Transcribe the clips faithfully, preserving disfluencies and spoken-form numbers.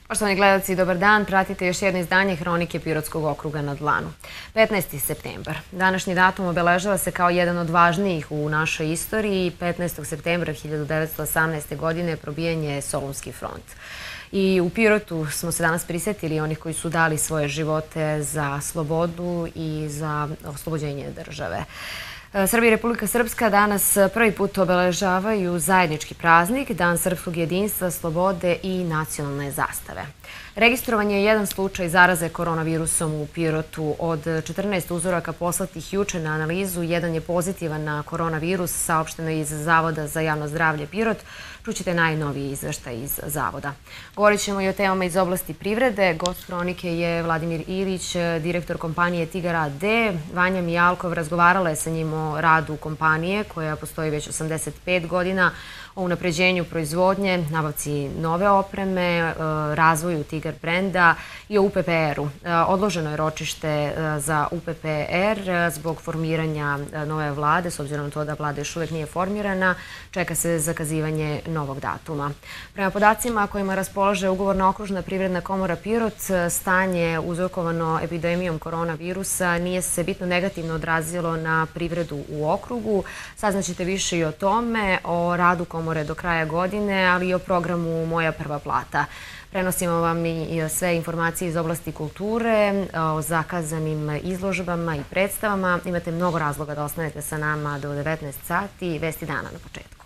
Poštovani gledalci, dobar dan. Pratite još jedno izdanje Hronike Pirotskog okruga na dlanu. petnaesti septembar. Današnji datum obeležava se kao jedan od važnijih u našoj istoriji. petnaestog septembra hiljadu devetsto osamnaeste. godine probijen je Solunski front. I u Pirotu smo se danas prisjetili onih koji su dali svoje živote za slobodu i za oslobođenje države. Srbija i Republika Srpska danas prvi put obeležavaju zajednički praznik, Dan srpskog jedinstva, slobode i nacionalne zastave. Registrovan je jedan slučaj zaraze koronavirusom u Pirotu. Od četrnaest uzoraka poslatih juče na analizu, jedan je pozitivan na koronavirus, saopšteno iz Zavoda za javno zdravlje Pirot. Čućete najnoviji izveštaj iz Zavoda. Govorit ćemo i o temama iz oblasti privrede. Gost Hronike je Vladimir Ilić, direktor kompanije Tigar a de. Vanja Mijalkov razgovarala je sa njim o radu kompanije koja postoji već osamdeset pet godina, o unapređenju proizvodnje, nabavci nove opreme, razvoju Tigar brenda i o u pe pe er-u. Odloženo je ročište za u pe pe er zbog formiranja nove vlade, s obzirom na to da vlada još uvijek nije formirana, čeka se zakazivanje novog datuma. Prema podacima kojima raspolaže Ugovorna okružna privredna komora Pirot, stanje uzrokovano epidemijom koronavirusa nije se bitno negativno odrazilo na privredu u okrugu. Saznaćete više i o tome, o radu komore do kraja godine, ali i o programu Moja prva plata. Prenosimo vam i sve informacije iz oblasti kulture, o zakazanim izložbama i predstavama. Imate mnogo razloga da ostanete sa nama do devetnaest sati. Vesti dana na početku.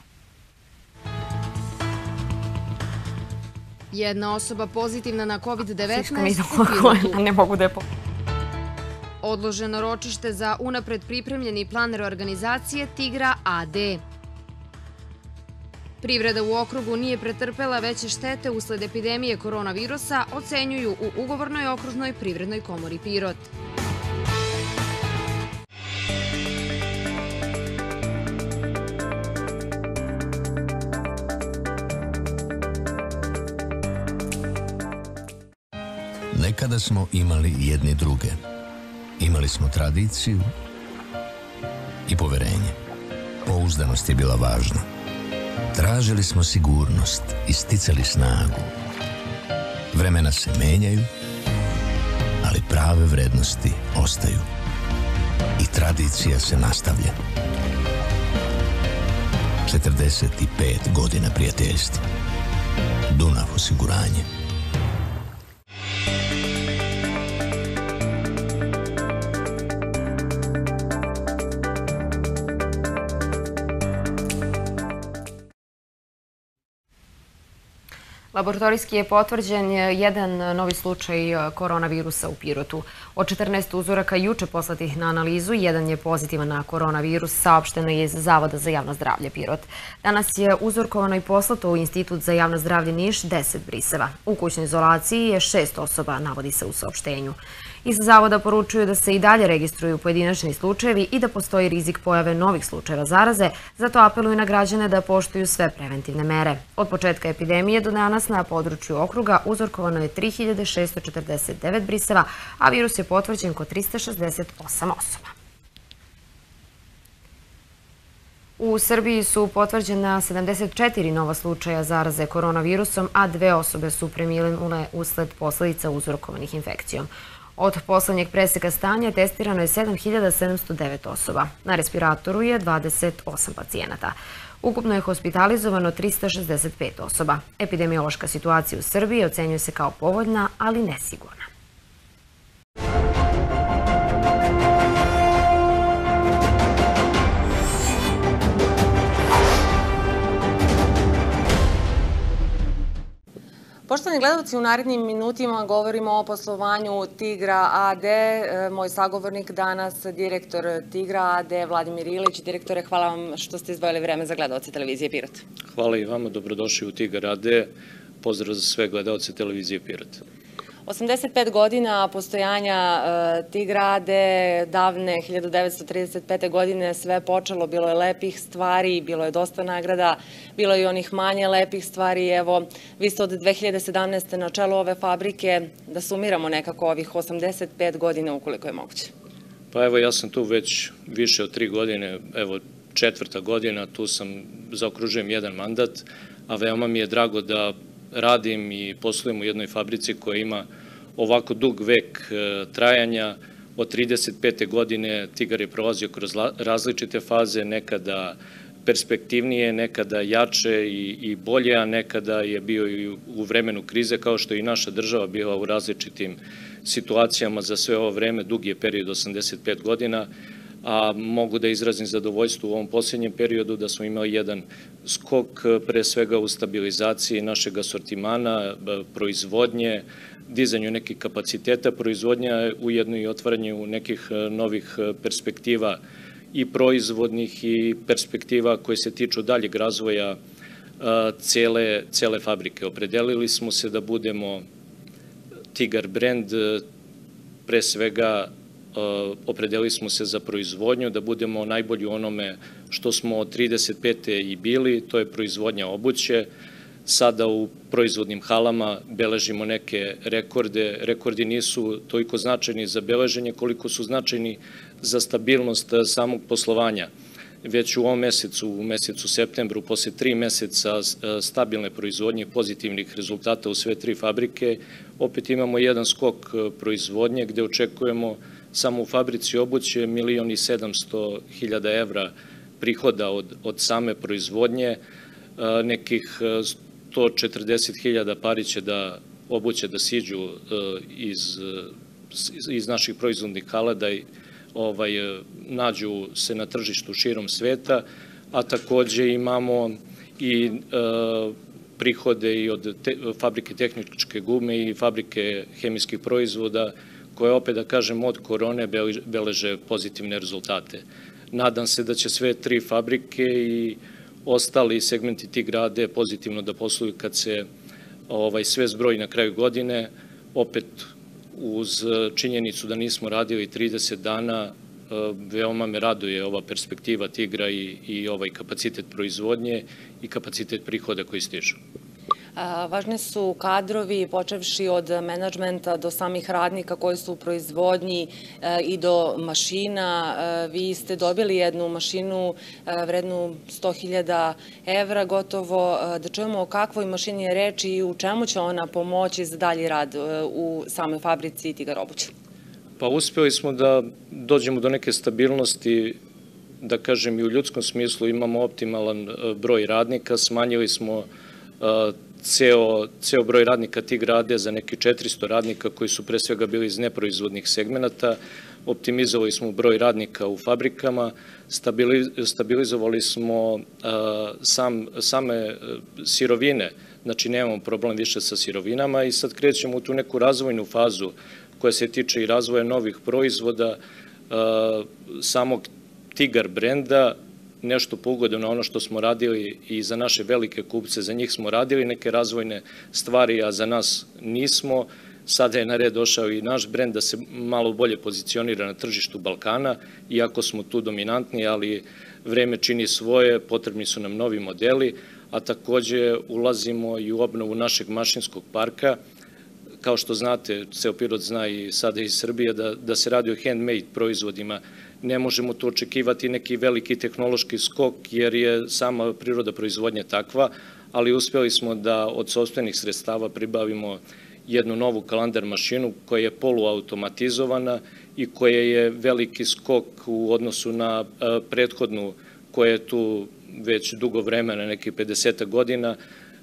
Jedna osoba pozitivna na kovid devetnaest u Pirotu. Ne mogu da je... Odloženo ročište za unapred pripremljeni plan reorganizacije Tigra a de. Privreda u okrugu nije pretrpela veće štete usled epidemije koronavirusa, ocenjuju u Ugovornoj okružnoj privrednoj komori Pirot. Nekada smo imali jedni druge. Imali smo tradiciju i poverenje. Pouzdanost je bila važna. Tražili smo sigurnost i sticali snagu. Vremena se menjaju, ali prave vrednosti ostaju. I tradicija se nastavlja. četrdeset pet godina prijateljstva. Dunav osiguranje. Laboratorijski je potvrđen jedan novi slučaj koronavirusa u Pirotu. Od četrnaest uzoraka juče poslatih na analizu, jedan je pozitivan na koronavirus, saopšteno je iz Zavoda za javno zdravlje Pirot. Danas je uzorkovano i poslato u Institut za javno zdravlje Niš deset briseva. U kućnoj izolaciji je šest osoba, navodi se u saopštenju. Iz Zavoda poručuju da se i dalje registruju pojedinačni slučajevi i da postoji rizik pojave novih slučajeva zaraze, zato apeluju na građane da poštuju sve preventivne mere. Od početka epidemije do danas na području okruga uzorkovano je tri hiljade šesto četrdeset devet briseva, a virus je potvrđen kod trista šezdeset osam osoba. U Srbiji su potvrđena sedamdeset četiri nova slučaja zaraze koronavirusom, a dve osobe su preminule usled posledica uzrokovanih infekcijom. Od poslednjeg preseka stanja testirano je sedam hiljada sedamsto devet osoba. Na respiratoru je dvadeset osam pacijenata. Ukupno je hospitalizovano trista šezdeset pet osoba. Epidemiološka situacija u Srbiji ocenjuje se kao povoljna, ali nesigurna. Poštovani gledalci, u narednim minutima govorimo o poslovanju Tigra a de. Moj sagovornik danas, direktor Tigra a de, Vladimir Ilić. Direktore, hvala vam što ste izdvojili vreme za gledalce televizije Pirot. Hvala i vama, dobrodošli u Tigar a de. Pozdrav za sve gledalce televizije Pirot. osamdeset pet godina postojanja Tigra a de, davne hiljadu devetsto trideset pete. godine, sve počelo, bilo je lepih stvari, bilo je dosta nagrada, bilo je i onih manje lepih stvari. Evo, vi ste od dve hiljade sedamnaeste. na čelu ove fabrike, da sumiramo nekako ovih osamdeset pet godina ukoliko je moguće. Pa evo, ja sam tu već više od tri godine, evo četvrta godina, tu sam zaokružujem jedan mandat, a veoma mi je drago da radim i poslujem u jednoj fabrici koja ima ovako dug vek trajanja. Od trideset pete godine Tigar je prolazio kroz različite faze, nekada perspektivnije, nekada jače i bolje, a nekada je bio i u vremenu krize, kao što je i naša država bila u različitim situacijama za sve ovo vreme. Dug je period osamdeset pet godina, a mogu da izrazim zadovoljstvo u ovom posljednjem periodu da smo imali jedan skok pre svega u stabilizaciji našeg asortimana, proizvodnje, dizanju nekih kapaciteta proizvodnja, ujedno i otvaranju nekih novih perspektiva i proizvodnih i perspektiva koje se tiču daljeg razvoja cele fabrike. Opredelili smo se da budemo Tigar brend, pre svega opredelili smo se za proizvodnju, da budemo najbolji u onome što smo od trideset pete i bili, to je proizvodnja obuće. Sada u proizvodnim halama beležimo neke rekorde. Rekordi nisu toliko značajni za beleženje koliko su značajni za stabilnost samog poslovanja. Već u ovom mesecu, u mesecu septembru, posle tri meseca stabilne proizvodnje i pozitivnih rezultata u sve tri fabrike, opet imamo jedan skok proizvodnje gde očekujemo samo u fabrici obuće milion i sedamsto hiljada evra prihoda od same proizvodnje, nekih sto četrdeset hiljada pari će da obuće da siđu iz naših proizvodnih hala, da nađu se na tržištu širom sveta, a takođe imamo i prihode i od fabrike tehničke gume i fabrike hemijskih proizvoda, koje opet, da kažem, od korone beleže pozitivne rezultate. Nadam se da će sve tri fabrike i ostali segmenti Tigra A D pozitivno da posluju kad se sve zbroji na kraju godine. Opet, uz činjenicu da nismo radili trideset dana, veoma me raduje ova perspektiva Tigra i ovaj kapacitet proizvodnje i kapacitet prihoda koji stižu. Važni su kadrovi, počevši od menadžmenta do samih radnika koji su u proizvodnji i do mašina. Vi ste dobili jednu mašinu vrednu sto hiljada evra gotovo. Da čujemo o kakvoj mašini je reč i u čemu će ona pomoći za dalji rad u samoj fabrici Tigar obuće? Pa uspeli smo da dođemo do neke stabilnosti, da kažem i u ljudskom smislu imamo optimalan broj radnika, smanjili smo ceo broj radnika Tigra A D za neki četiristo radnika koji su pre svega bili iz neproizvodnih segmenata, optimizovali smo broj radnika u fabrikama, stabilizovali smo same sirovine, znači nemamo problem više sa sirovinama i sad krećemo u tu neku razvojnu fazu koja se tiče i razvoja novih proizvoda, samog Tigar brenda, nešto po ugodu na ono što smo radili i za naše velike kupce, za njih smo radili neke razvojne stvari, a za nas nismo. Sada je na red došao i naš brend da se malo bolje pozicionira na tržištu Balkana, iako smo tu dominantni, ali vreme čini svoje, potrebni su nam novi modeli, a takođe ulazimo i u obnovu našeg mašinskog parka. Kao što znate, ceo Pirot zna i sada iz Srbije da se radi o handmade proizvodima. Ne možemo tu očekivati neki veliki tehnološki skok jer je sama priroda proizvodnje takva, ali uspjeli smo da od sopstvenih sredstava pribavimo jednu novu kalandar mašinu koja je poluautomatizovana i koja je veliki skok u odnosu na prethodnu koja je tu već dugo vremena, nekih pedeset godina.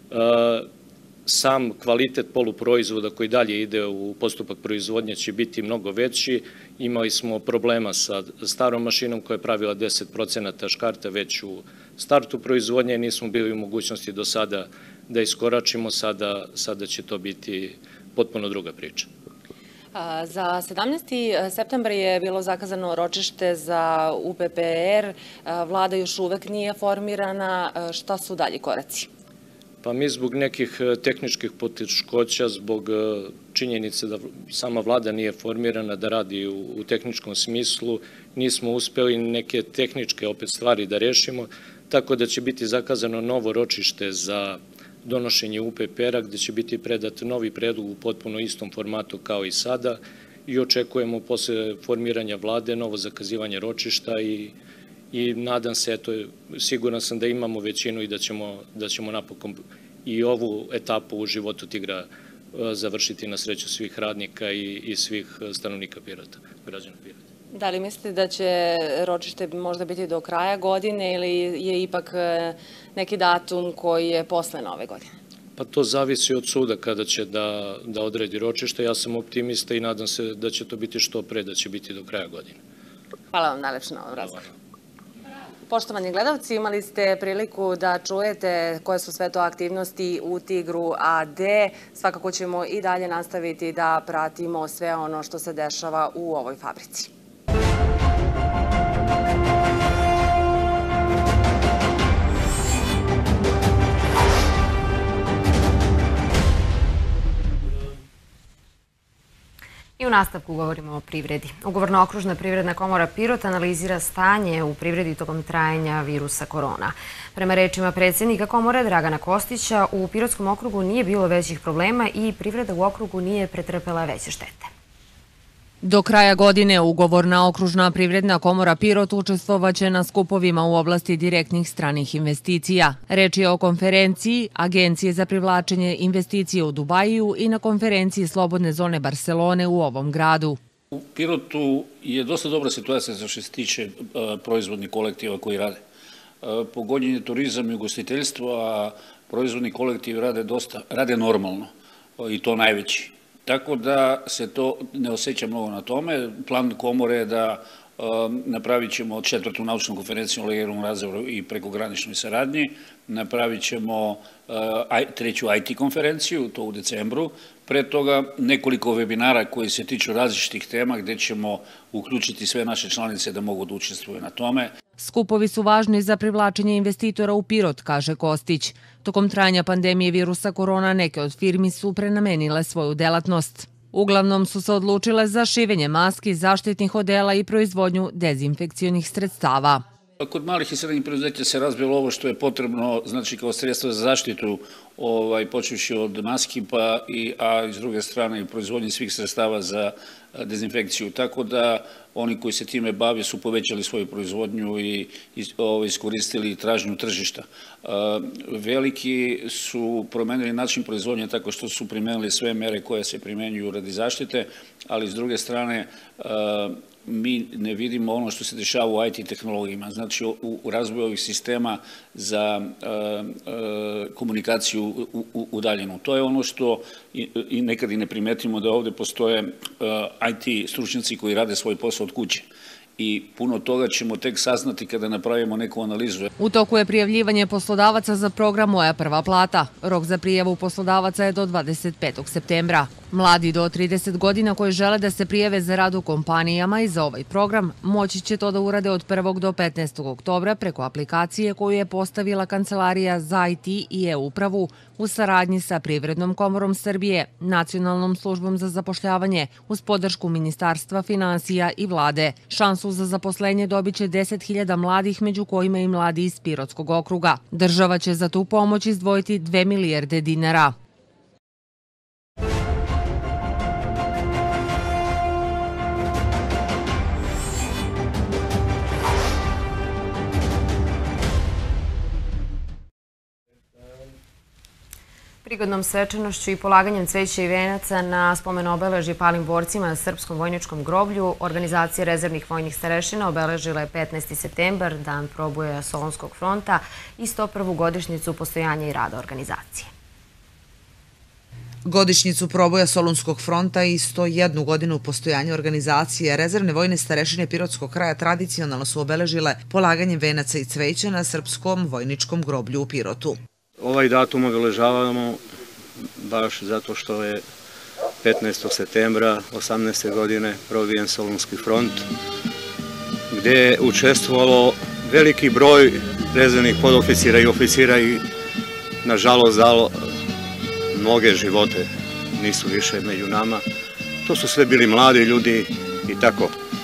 Sam kvalitet poluproizvoda koji dalje ide u postupak proizvodnje će biti mnogo veći. Imali smo problema sa starom mašinom koja je pravila deset procenata škarta već u startu proizvodnje. Nismo bili u mogućnosti do sada da iskoračimo, sada će to biti potpuno druga priča. Za sedamnaesti septembar je bilo zakazano ročište za U P P R. Vlada još uvek nije formirana. Šta su dalji koraci? Pa mi zbog nekih tehničkih poteškoća, zbog činjenice da sama vlada nije formirana da radi u tehničkom smislu, nismo uspeli neke tehničke opet stvari da rešimo, tako da će biti zakazano novo ročište za donošenje U P P R-a gde će biti predat novi predlog u potpuno istom formatu kao i sada i očekujemo posle formiranja vlade novo zakazivanje ročišta i i nadam se, eto, siguran sam da imamo većinu i da ćemo napokon i ovu etapu u životu Tigra završiti na sreću svih radnika i svih stanovnika Pirota, građana Pirota. Da li mislite da će ročište možda biti do kraja godine ili je ipak neki datum koji je posle nove godine? Pa to zavisi od suda kada će da odredi ročište. Ja sam optimista i nadam se da će to biti što pre, da će biti do kraja godine. Hvala vam najlepše na ovom razgovoru. Poštovani gledalci, imali ste priliku da čujete koje su sve to aktivnosti u Tigru A D. Svakako ćemo i dalje nastaviti da pratimo sve ono što se dešava u ovoj fabrici. I u nastavku govorimo o privredi. Ugovorno-okružna privredna komora Pirot analizira stanje u privredi tokom trajanja virusa korona. Prema rečima predsjednika komore Dragana Kostića, u Pirotskom okrugu nije bilo većih problema i privreda u okrugu nije pretrpela veće štete. Do kraja godine ugovorna okružna privredna komora Pirot učestvovaće na skupovima u oblasti direktnih stranih investicija. Reč je o konferenciji Agencije za privlačenje investicije u Dubaju i na konferenciji Slobodne zone Barcelone u ovom gradu. U Pirotu je dosta dobra situacija za što se tiče proizvodnih kolektiva koji rade. Pogođen je turizam i ugostiteljstvo, a proizvodni kolektivi rade normalno i to najveći. Tako da se to ne osjeća mnogo na tome. Plan komore je da napravit ćemo četvrtu naučnu konferenciju o legalnom razvoju i prekograničnoj saradnji, napravit ćemo treću I T konferenciju, to u decembru, pre toga nekoliko webinara koji se tiču različitih tema gde ćemo uključiti sve naše članice da mogu da učestvuju na tome. Skupovi su važni za privlačenje investitora u Pirot, kaže Kostić. Tokom trajanja pandemije virusa korona neke od firmi su prenamenile svoju delatnost. Uglavnom su se odlučile za šivenje maski, zaštitnih odela i proizvodnju dezinfekcionih sredstava. Kod malih i srednjih preduzeća se razvilo ovo što je potrebno, znači kao sredstvo za zaštitu, počevši od maski, a iz druge strane i proizvodnje svih sredstava za dezinfekciju. Tako da oni koji se time bave su povećali svoju proizvodnju i iskoristili tražnju tržišta. Veliki su promenili način proizvodnje tako što su primenili sve mere koje se primenjuju radi zaštite, ali s druge strane mi ne vidimo ono što se dešava u I T tehnologijama, znači u razvoju ovih sistema za komunikaciju udaljenu. To je ono što i nekad i ne primetimo, da ovde postoje I T stručnjaci koji rade svoj posao od kuće. I puno toga ćemo tek saznati kada napravimo neku analizu. U toku je prijavljivanje poslodavaca za program Moja prva plata. Rok za prijavu poslodavaca je do dvadeset petog septembra. Mladi do trideset godina koji žele da se prijave za rad u kompanijama i za ovaj program moći će to da urade od prvog do petnaestog oktobra preko aplikacije koju je postavila Kancelarija za I T i e-upravu u saradnji sa Privrednom komorom Srbije, Nacionalnom službom za zapošljavanje, uz podršku Ministarstva finansija i vlade. Šansu za zaposlenje dobit će deset hiljada mladih, među kojima i mladi iz Pirotskog okruga. Država će za tu pomoć izdvojiti dve milijarde dinara. Prigodnom svečanošću i polaganjem cveća i venaca na spomen obeležje palim borcima na Srpskom vojničkom groblju, organizacija rezervnih vojnih starešina obeležila je petnaesti septembar, dan proboja Solunskog fronta i sto prvu godišnjicu postojanja i rada organizacije. Godišnjicu proboja Solunskog fronta i sto jednu godinu postojanja organizacije rezervne vojne starešine Pirotskog kraja tradicionalno su obeležile polaganjem venaca i cveća na Srpskom vojničkom groblju u Pirotu. Ovaj datum obeležavamo baš zato što je petnaestog septembra osamnaeste godine probijen Solunski front, gde je učestvovalo veliki broj rezervnih podoficira i oficira i nažalost dalo mnoge živote, nisu više među nama. To su sve bili mladi ljudi i tako.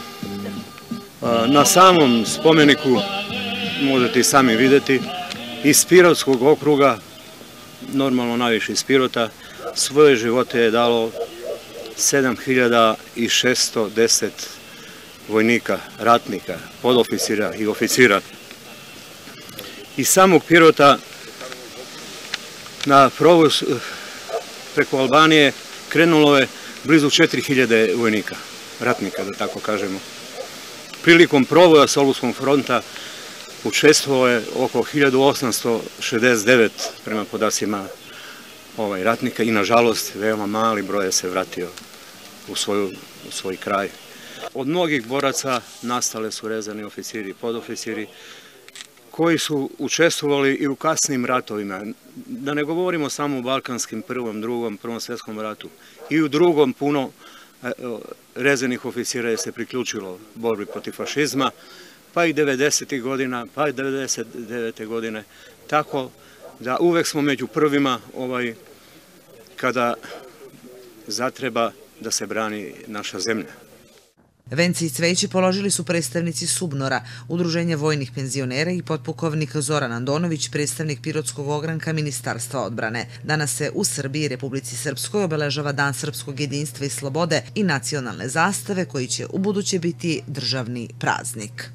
Na samom spomeniku možete i sami videti iz Pirotskog okruga, normalno najviše iz Pirota, svoje živote je dalo sedam hiljada šesto deset vojnika, ratnika, podoficira i oficira. Iz samog Pirota Na provoz preko Albanije krenulo je blizu četiri hiljade vojnika, ratnika, da tako kažemo. Prilikom provoja Solunskog fronta učestvovalo je oko hiljadu osamsto šezdeset devet prema podacima ovaj, ratnika i nažalost veoma mali broj se vratio u, svoju, u svoj kraj. Od mnogih boraca nastale su rezervni oficiri i podoficiri koji su učestvovali i u kasnim ratovima. Da ne govorimo samo o balkanskim prvom, drugom, prvom svjetskom ratu. I u drugom puno rezervnih oficira je se priključilo borbi protiv fašizma, pa i devedesetih godina, pa i devedeset devete godine. Tako da uvek smo među prvima ovaj, kada zatreba da se brani naša zemlja. Vence i cveće položili su predstavnici Subnora, Udruženja vojnih penzionera i potpukovnik Zoran Andonović, predstavnik Pirotskog ogranka Ministarstva odbrane. Danas se u Srbiji i Republici Srpskoj obeležava Dan srpskog jedinstva i slobode i nacionalne zastave koji će ubuduće biti državni praznik.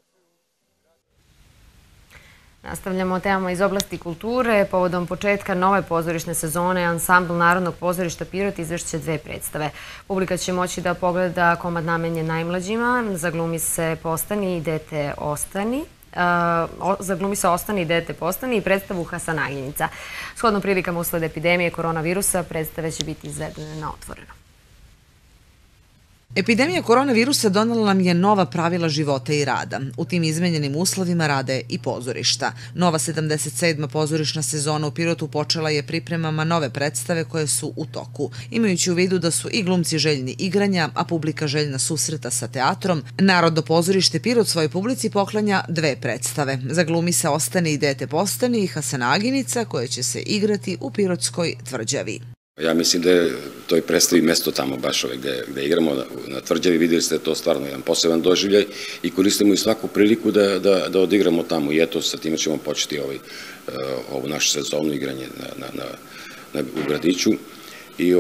Nastavljamo temama iz oblasti kulture. Povodom početka nove pozorišne sezone Ansambl Narodnog pozorišta Pirot izvešće dve predstave. Publika će moći da pogleda komad namenjen najmlađima, Zaglumi se postani i dete ostani. Zaglumi se ostani i dete postani i predstavu Hasanaginjica. Shodno prilikama usled epidemije koronavirusa, predstave će biti izvedene na otvoreno. Epidemija koronavirusa donela nam je nova pravila života i rada. U tim izmenjenim uslovima rade i pozorišta. Nova sedamdeset sedma pozorišna sezona u Pirotu počela je pripremama nove predstave koje su u toku. Imajući u vidu da su i glumci željni igranja, a publika željna susreta sa teatrom, Narodno pozorište Pirot svojoj publici poklanja dve predstave. Zaglumi se ostani i dete postani i Hasanaginjica koje će se igrati u Pirotskoj tvrđavi. Ja mislim da je to i predstavi mesto tamo baš gde igramo na tvrđavi. Vidjeli ste to stvarno jedan poseban doživljaj i koristimo i svaku priliku da odigramo tamo i eto sa time ćemo početi ovu našu sezonu igranje u gradiću i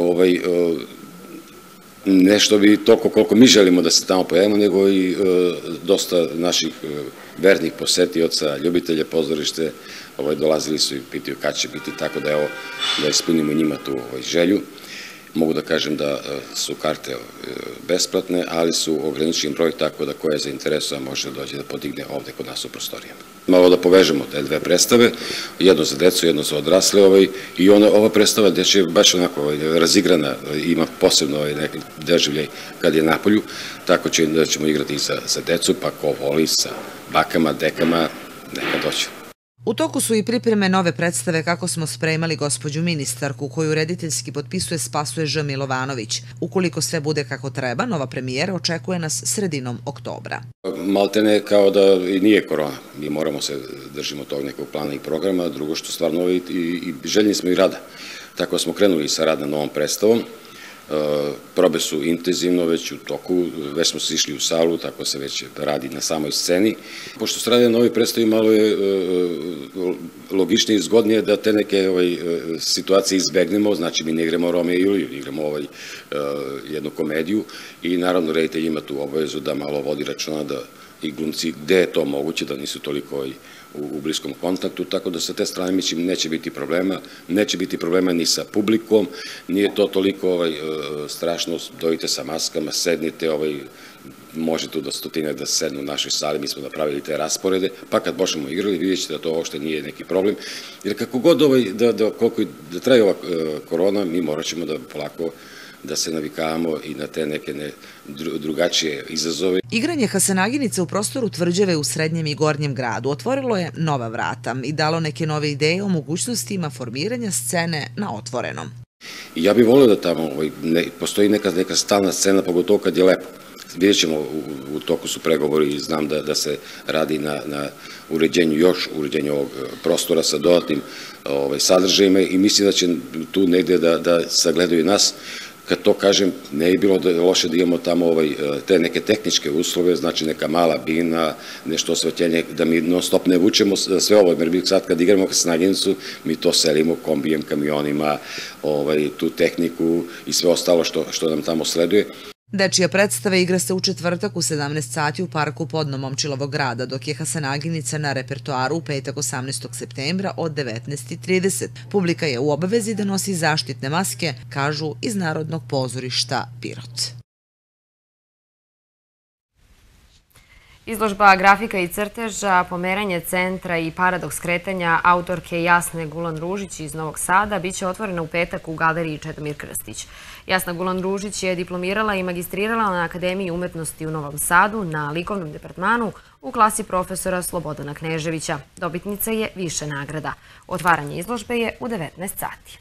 nešto bi toliko koliko mi želimo da se tamo pojavimo, nego i dosta naših vernih posetioca, ljubitelja pozorište, dolazili su i pitaju kad će biti, tako da evo, da ispunimo njima tu želju. Mogu da kažem da su karte besplatne, ali su ograničen broj, tako da ko je zainteresovan može da dođe da podigne ovde kod nas u prostorijama. Malo da povežemo te dve predstave, jedno za decu, jedno za odrasle i ova predstava gde će baš onako razigrana, ima posebno neki doživljaj kad je napolju, tako da ćemo igrati i za decu, pa ko voli sa bakama, dekama, neka dođe. U toku su i pripreme nove predstave Kako smo spremali gospođu ministarku, koju rediteljski potpisuje Spasuje Ž. Milovanović. Ukoliko sve bude kako treba, nova premijera očekuje nas sredinom oktobra. Maltene kao da i nije korona. Mi moramo se držimo tog nekog plana i programa, drugo što stvarno i željni smo i rada. Tako smo krenuli sa rad na novom predstavom. Probe su intenzivno već u toku, već smo se išli u salu, tako se već radi na samoj sceni. Pošto se radi na novoj predstavi, malo je logičnije i zgodnije da te neke situacije izbegnemo, znači mi ne igramo Romeo i Juliju, igramo jednu komediju i naravno reditelj ima tu obavezu da malo vodi računa da i glumci gde je to moguće, da nisu toliko u bliskom kontaktu, tako da sa te strane mislim neće biti problema, neće biti problema ni sa publikom, nije to toliko strašno, dojite sa maskama, sednite, može tu da stotine da sednu u našoj sali, mi smo napravili te rasporede, pa kad počnemo igrali vidjet ćete da to uopšte nije neki problem, jer kako god da traje ova korona, mi morat ćemo da polako da se navikavamo i na te neke drugačije izazove. Igranje Hasanaginice u prostoru tvrđave u srednjem i gornjem gradu otvorilo je nova vrata i dalo neke nove ideje o mogućnostima formiranja scene na otvorenom. Ja bih volio da tamo postoji neka stalna scena, pogotovo kad je lepo. Vidjet ćemo, u toku su pregovori i znam da se radi na uređenju još, uređenju ovog prostora sa dodatnim sadržajima i mislim da će tu negde da sagledaju nas. Kad to kažem, ne je bilo loše da imamo tamo te neke tehničke uslove, znači neka mala bina, nešto osvetljenje, da mi non stop ne vučemo sve ovo, jer sad kad igramo Hasanaginicu, mi to selimo kombijem, kamionima, tu tehniku i sve ostalo što nam tamo sleduje. Dečija predstava igra se u četvrtak u sedamnaest sati u parku Podno Momčilovog grada, dok je Hasanaginica na repertoaru u petak osamnaestog septembra od devetnaest i trideset. Publika je u obavezi da nosi zaštitne maske, kažu iz Narodnog pozorišta Pirot. Izložba grafika i crteža, pomeranje centra i paradoks kretanja autorke Jasne Gulan-Ružić iz Novog Sada biće otvorena u petak u galeriji Čedomir Krstić. Jasna Gulan-Ružić je diplomirala i magistrirala na Akademiji umetnosti u Novom Sadu na likovnom departmanu u klasi profesora Slobodana Kneževića. Dobitnica je više nagrada. Otvaranje izložbe je u devetnaest sati.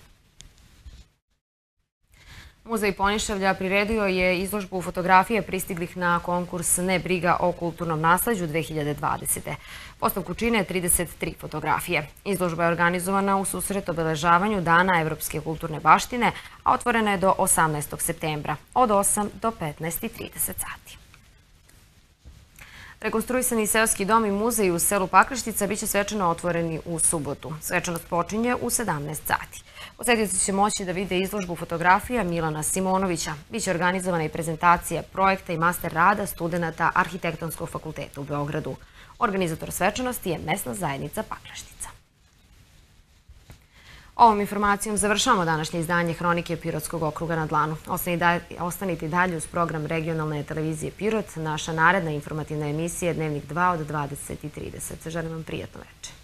Muzej Ponišavlja priredio je izložbu fotografije pristiglih na konkurs Ne briga o kulturnom nasleđu dve hiljade dvadesete. Postavku čine trideset tri fotografije. Izložba je organizovana u susret obeležavanju Dana Evropske kulturne baštine, a otvorena je do osamnaestog septembra, od osam do petnaest i trideset sati. Rekonstruisani seoski dom i muzej u selu Pakraštica biće svečano otvoreni u subotu. Svečanost počinje u sedamnaest sati. Posetioci će moći da vide izložbu fotografija Milana Simonovića. Biće organizovana i prezentacija projekta i master rada studenta Arhitektonskog fakulteta u Beogradu. Organizator svečanosti je mesna zajednica Pakraštica. Ovom informacijom završavamo današnje izdanje Hronike Pirotskog okruga na dlanu. Ostanite dalje uz program regionalne televizije Pirot. Naša naredna informativna emisija je Dnevnik dva od dvadeset i trideset. Želim vam prijatno večer.